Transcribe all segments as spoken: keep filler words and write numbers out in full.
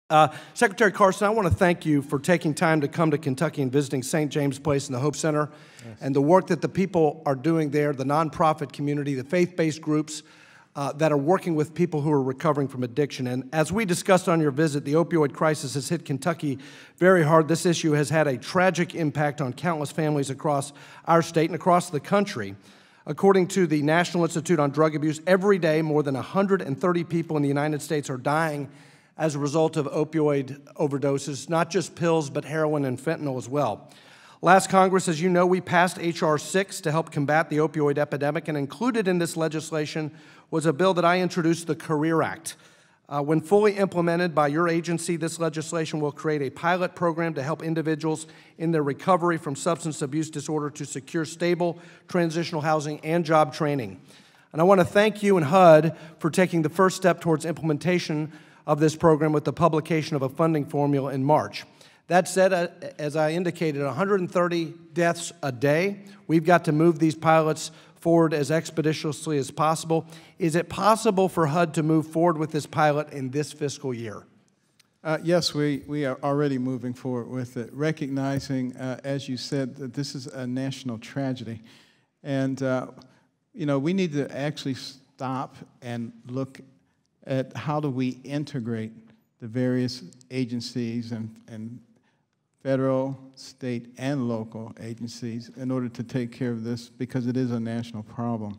Uh, Secretary Carson, I want to thank you for taking time to come to Kentucky and visiting Saint James Place and the Hope Center, yes, and the work that the people are doing there, the nonprofit community, the faith-based groups uh, that are working with people who are recovering from addiction. And as we discussed on your visit, the opioid crisis has hit Kentucky very hard. This issue has had a tragic impact on countless families across our state and across the country. According to the National Institute on Drug Abuse, every day more than one hundred thirty people in the United States are dying as a result of opioid overdoses, not just pills, but heroin and fentanyl as well. Last Congress, as you know, we passed H R six to help combat the opioid epidemic, and included in this legislation was a bill that I introduced, the Career Act. Uh, when fully implemented by your agency, this legislation will create a pilot program to help individuals in their recovery from substance abuse disorder to secure stable transitional housing and job training. And I want to thank you and H U D for taking the first step towards implementation of this program with the publication of a funding formula in March. That said, uh, as I indicated, one hundred thirty deaths a day. We've got to move these pilots forward as expeditiously as possible. Is it possible for H U D to move forward with this pilot in this fiscal year? Uh, yes, we, we are already moving forward with it, recognizing, uh, as you said, that this is a national tragedy. And, uh, you know, we need to actually stop and look at how do we integrate the various agencies and, and federal, state, and local agencies in order to take care of this, because it is a national problem.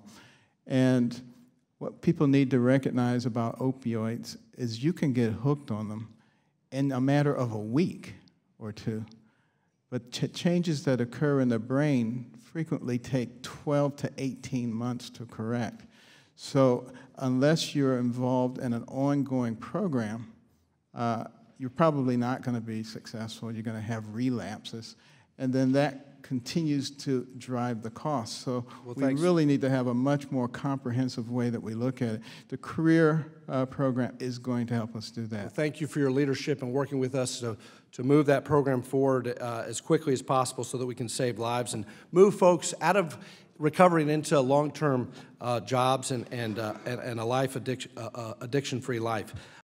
And what people need to recognize about opioids is you can get hooked on them in a matter of a week or two. But ch changes that occur in the brain frequently take twelve to eighteen months to correct. So unless you're involved in an ongoing program, uh, you're probably not going to be successful. You're going to have relapses. And then that continues to drive the cost. So well, we thanks. really need to have a much more comprehensive way that we look at it. The career uh, program is going to help us do that. Well, thank you for your leadership and working with us to, to move that program forward uh, as quickly as possible so that we can save lives and move folks out of recovery and into long-term uh, jobs and, and, uh, and, and a life addiction, uh, uh, addiction-free life.